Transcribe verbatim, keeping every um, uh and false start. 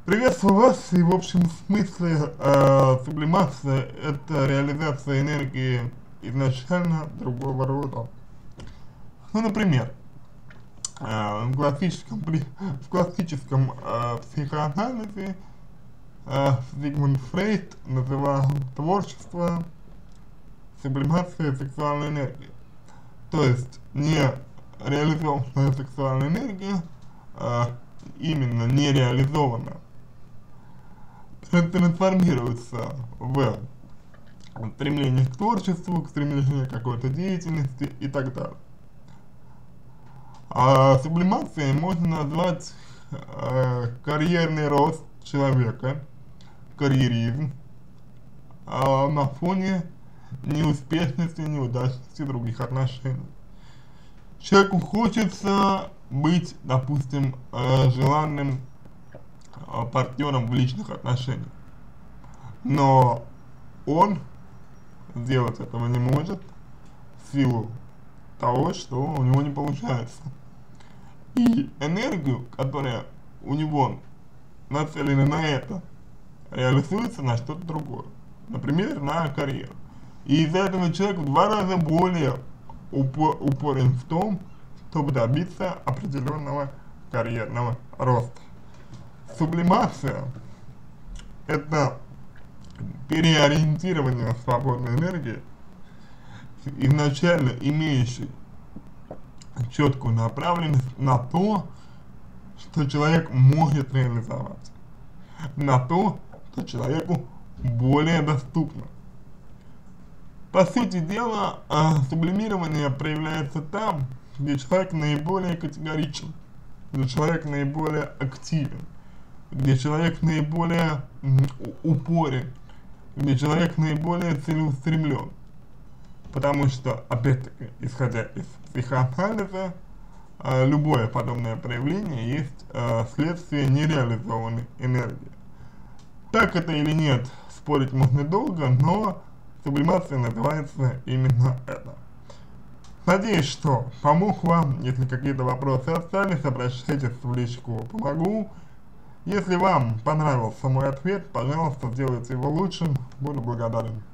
Приветствую вас, и в общем смысле э, сублимация — это реализация энергии изначально другого рода. Ну, например, э, в классическом, при- в классическом э, психоанализе э, Зигмунд Фрейд называл творчество сублимацией сексуальной энергии. То есть не реализованная сексуальная энергия, а именно нереализованная, трансформируется в стремление к творчеству, к стремлению к какой-то деятельности и так далее. А сублимацией можно назвать э, карьерный рост человека, карьеризм, а на фоне неуспешности, неудачности других отношений. Человеку хочется быть, допустим, э, желанным э, партнером в личных отношениях, но он сделать этого не может в силу того, что у него не получается. И энергию, которая у него нацелена на это, реализуется на что-то другое. Например, на карьеру. И из-за этого человек в два раза более упор, упорен в том, чтобы добиться определенного карьерного роста. Сублимация — это переориентирование свободной энергии, изначально имеющей четкую направленность на то, что человек может реализовать, на то, что человеку более доступно. По сути дела, сублимирование проявляется там, где человек наиболее категоричен, где человек наиболее активен, где человек наиболее упорен, где человек наиболее целеустремлен. Потому что, опять-таки, исходя из психоанализа, э, любое подобное проявление есть э, следствие нереализованной энергии. Так это или нет, спорить можно долго, но сублимация называется именно это. Надеюсь, что помог вам. Если какие-то вопросы остались, обращайтесь в личку, помогу. Если вам понравился мой ответ, пожалуйста, сделайте его лучшим, буду благодарен.